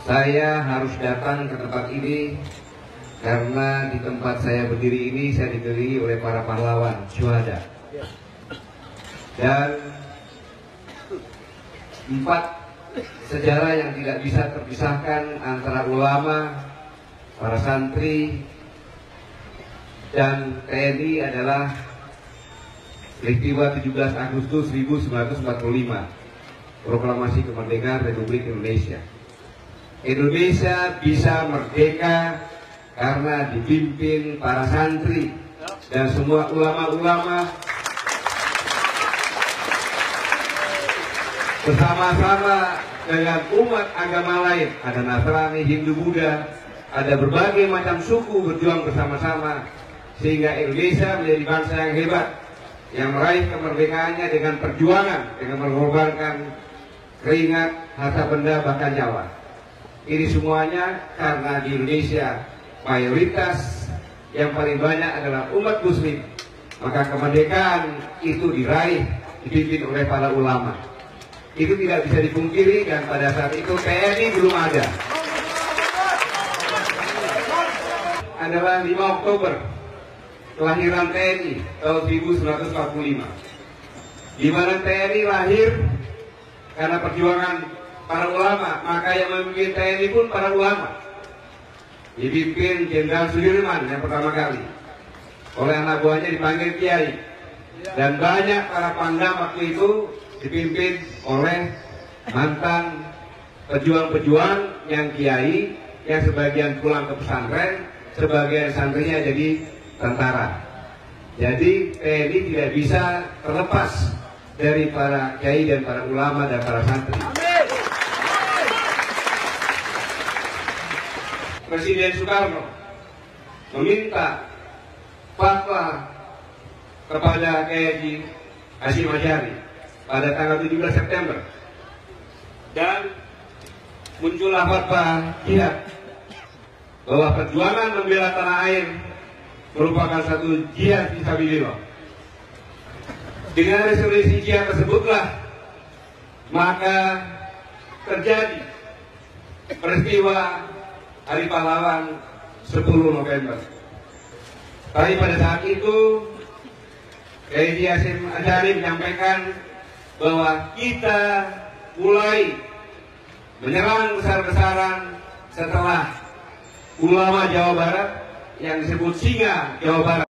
Saya harus datang ke tempat ini karena di tempat saya berdiri ini saya dikelilingi oleh para pahlawan syuhada. Dan 4 sejarah yang tidak bisa terpisahkan antara ulama, para santri, dan TNI adalah peristiwa 17 Agustus 1945, Proklamasi Kemerdekaan Republik Indonesia. Indonesia bisa merdeka karena dipimpin para santri dan semua ulama-ulama bersama-sama dengan umat agama lain. Ada Nasrani, Hindu, Buddha, ada berbagai macam suku berjuang bersama-sama sehingga Indonesia menjadi bangsa yang hebat, yang meraih kemerdekaannya dengan perjuangan, dengan mengorbankan keringat, harta benda, bahkan nyawa. Ini semuanya karena di Indonesia mayoritas yang paling banyak adalah umat muslim. Maka kemerdekaan itu diraih dipimpin oleh para ulama. Itu tidak bisa dipungkiri, dan pada saat itu TNI belum ada. Adalah 5 Oktober kelahiran TNI tahun 1945, di mana TNI lahir karena perjuangan para ulama. Maka yang memimpin TNI pun para ulama, dipimpin Jenderal Sudirman yang pertama kali, oleh anak buahnya dipanggil Kiai, dan banyak para pangdam waktu itu dipimpin oleh mantan pejuang-pejuang yang kiai, yang sebagian pulang ke pesantren, sebagian santrinya jadi tentara. Jadi TNI tidak bisa terlepas dari para kiai dan para ulama dan para santri. Presiden Soekarno meminta fatwa kepada Kiai Hasyim Asy'ari pada tanggal 17 September, dan muncullah fatwa jihad bahwa perjuangan membela tanah air merupakan satu jihad fisabilillah. Dengan resolusi jihad tersebutlah maka terjadi peristiwa Hari Pahlawan 10 November. Tapi pada saat itu Kiai Hasyim Asy'ari menyampaikan bahwa kita mulai menyerang besar-besaran setelah ulama Jawa Barat yang disebut Singa Jawa Barat.